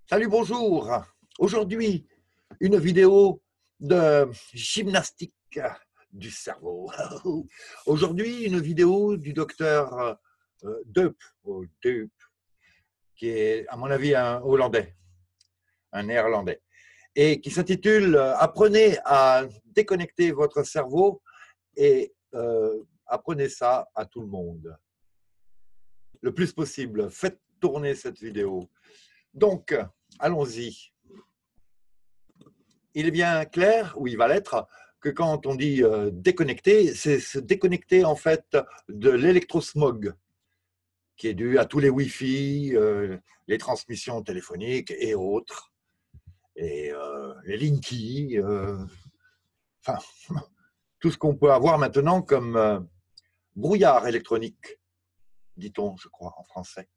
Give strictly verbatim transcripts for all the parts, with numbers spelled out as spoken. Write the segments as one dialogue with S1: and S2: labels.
S1: Salut, bonjour. Aujourd'hui, une vidéo de gymnastique du cerveau. Aujourd'hui, une vidéo du docteur euh, Deup, ou Deup, qui est, à mon avis, un Hollandais, un Néerlandais, et qui s'intitule « Apprenez à déconnecter votre cerveau et euh, apprenez ça à tout le monde ». Le plus possible, faites tourner cette vidéo. Donc, allons-y. Il est bien clair, ou il va l'être, que quand on dit euh, déconnecter, c'est se déconnecter en fait de l'électrosmog qui est dû à tous les Wi-Fi, euh, les transmissions téléphoniques et autres, et euh, les Linky, euh, enfin, tout ce qu'on peut avoir maintenant comme euh, brouillard électronique, dit-on, je crois, en français.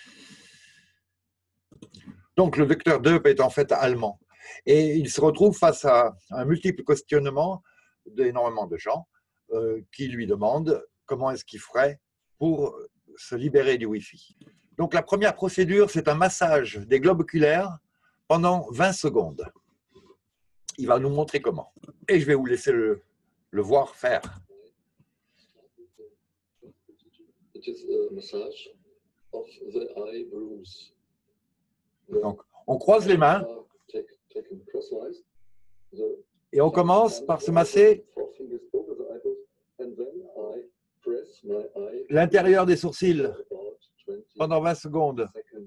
S1: Donc, le docteur Deup est en fait allemand. Et il se retrouve face à un multiple questionnement d'énormément de gens euh, qui lui demandent comment est-ce qu'il ferait pour se libérer du Wi-Fi. Donc, la première procédure, c'est un massage des globes oculaires pendant vingt secondes. Il va nous montrer comment. Et je vais vous laisser le, le voir faire.
S2: It is a massage of the eyebrows.
S1: Donc, on croise les mains et on commence par se masser l'intérieur des sourcils pendant vingt secondes.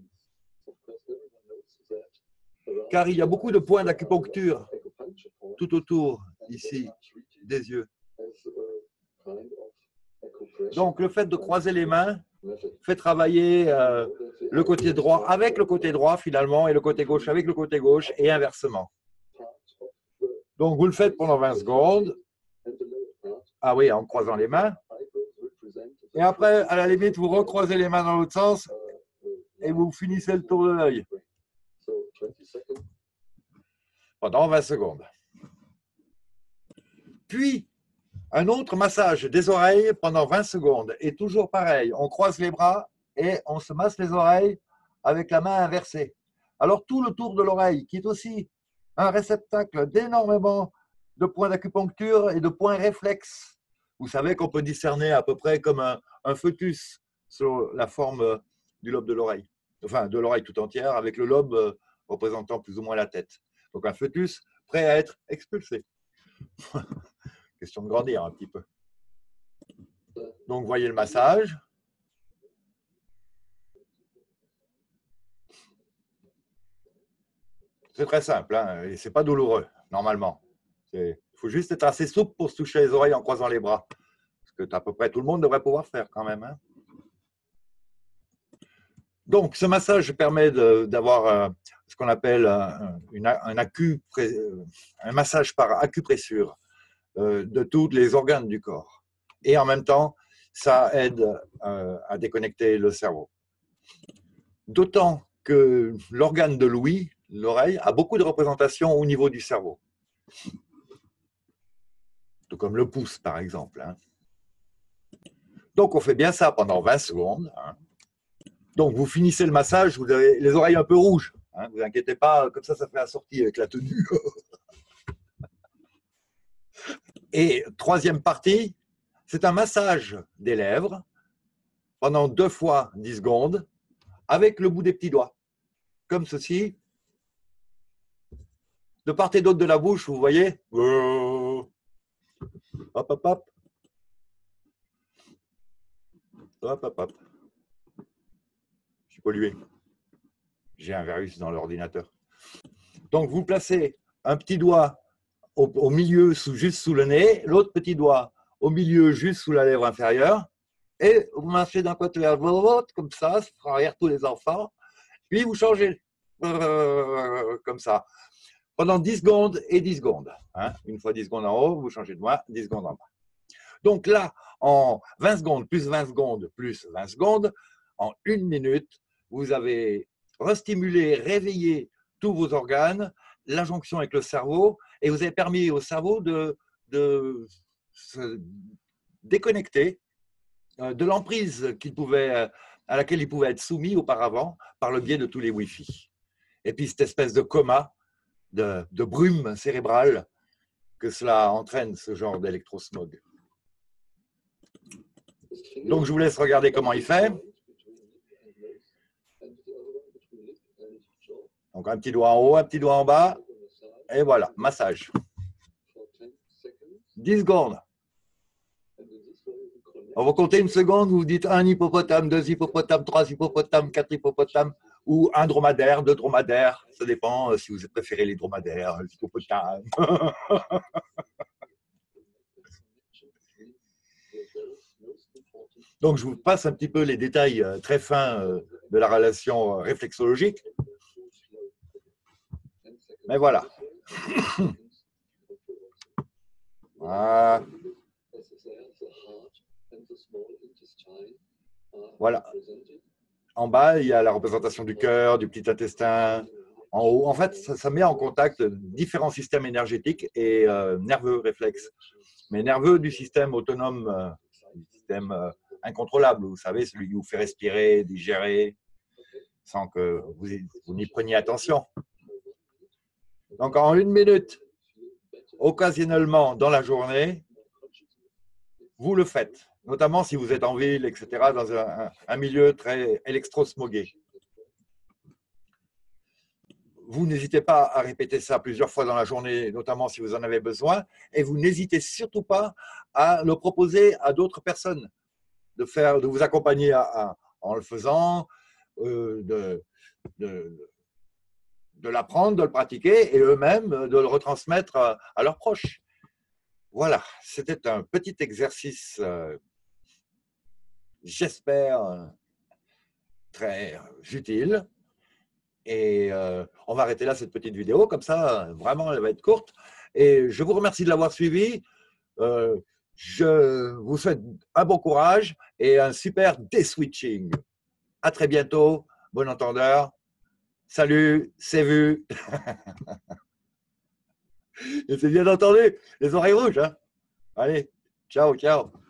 S1: Car il y a beaucoup de points d'acupuncture tout autour, ici, des yeux. Donc, le fait de croiser les mains fait travailler euh, le côté droit avec le côté droit, finalement, et le côté gauche avec le côté gauche, et inversement. Donc, vous le faites pendant vingt secondes. Ah oui, en croisant les mains. Et après, à la limite, vous recroisez les mains dans l'autre sens et vous finissez le tour de l'œil. Pendant vingt secondes. Puis, un autre massage des oreilles pendant vingt secondes. Et toujours pareil, on croise les bras et on se masse les oreilles avec la main inversée. Alors, tout le tour de l'oreille, qui est aussi un réceptacle d'énormément de points d'acupuncture et de points réflexes. Vous savez qu'on peut discerner à peu près comme un, un fœtus sur la forme du lobe de l'oreille. Enfin, de l'oreille tout entière, avec le lobe représentant plus ou moins la tête. Donc, un fœtus prêt à être expulsé. Question de grandir un petit peu. Donc, voyez le massage. C'est très simple, hein, et ce n'est pas douloureux, normalement. Il faut juste être assez souple pour se toucher les oreilles en croisant les bras. Parce que à peu près tout le monde devrait pouvoir faire quand même. Hein. Donc, ce massage permet d'avoir euh, ce qu'on appelle un, une, un, acu, un massage par acupressure euh, de tous les organes du corps. Et en même temps, ça aide euh, à déconnecter le cerveau. D'autant que l'organe de l'ouïe, l'oreille, a beaucoup de représentations au niveau du cerveau. Tout comme le pouce, par exemple. Hein. Donc, on fait bien ça pendant vingt secondes. Hein. Donc, vous finissez le massage, vous avez les oreilles un peu rouges. Hein, vous inquiétez pas, comme ça, ça fait la sortie avec la tenue. Et troisième partie, c'est un massage des lèvres pendant deux fois dix secondes avec le bout des petits doigts. Comme ceci. De part et d'autre de la bouche, vous voyez. Hop, hop, hop. Hop, hop, hop. Je suis pollué. J'ai un virus dans l'ordinateur. Donc, vous placez un petit doigt au, au milieu, sous, juste sous le nez, l'autre petit doigt au milieu, juste sous la lèvre inférieure, et vous marchez d'un côté vers l'autre, comme ça, ça fera rire tous les enfants, puis vous changez, comme ça, pendant dix secondes et dix secondes. Hein. Une fois dix secondes en haut, vous changez de doigt, dix secondes en bas. Donc là, en vingt secondes, plus vingt secondes, plus vingt secondes, en une minute, vous avez restimulé, réveillé tous vos organes, la jonction avec le cerveau, et vous avez permis au cerveau de, de se déconnecter de l'emprise qu'il pouvait, à laquelle il pouvait être soumis auparavant par le biais de tous les Wi-Fi. et puis cette espèce de coma, de, de brume cérébrale que cela entraîne, ce genre d'électrosmog. Donc, je vous laisse regarder comment il fait. Donc, un petit doigt en haut, un petit doigt en bas, et voilà, massage. dix secondes. On va compter une seconde, vous dites un hippopotame, deux hippopotames, trois hippopotames, quatre hippopotames, ou un dromadaire, deux dromadaires. Ça dépend si vous préférez les dromadaires, les hippopotames. Donc, je vous passe un petit peu les détails très fins de la relation réflexologique. Mais voilà. Voilà. Voilà. En bas, il y a la représentation du cœur, du petit intestin. En haut, en fait, ça, ça met en contact différents systèmes énergétiques et euh, nerveux réflexes. Mais nerveux du système autonome, euh, du système euh, incontrôlable, vous savez, celui qui vous fait respirer, digérer, sans que vous, vous n'y preniez attention. Donc, en une minute, occasionnellement dans la journée, vous le faites, notamment si vous êtes en ville, et cetera, dans un, un milieu très électrosmogué. Vous n'hésitez pas à répéter ça plusieurs fois dans la journée, notamment si vous en avez besoin, et vous n'hésitez surtout pas à le proposer à d'autres personnes, de, faire, de vous accompagner à, à, en le faisant, euh, de, de, de l'apprendre, de le pratiquer, et eux-mêmes de le retransmettre à, à leurs proches. Voilà, c'était un petit exercice, euh, j'espère, très utile. Et euh, on va arrêter là cette petite vidéo, comme ça, vraiment, elle va être courte. Et je vous remercie de l'avoir suivi. Euh, je vous souhaite un bon courage et un super day-switching. À très bientôt, bon entendeur. Salut, c'est vu. Et c'est bien entendu, les oreilles rouges. Hein. Allez, ciao, ciao.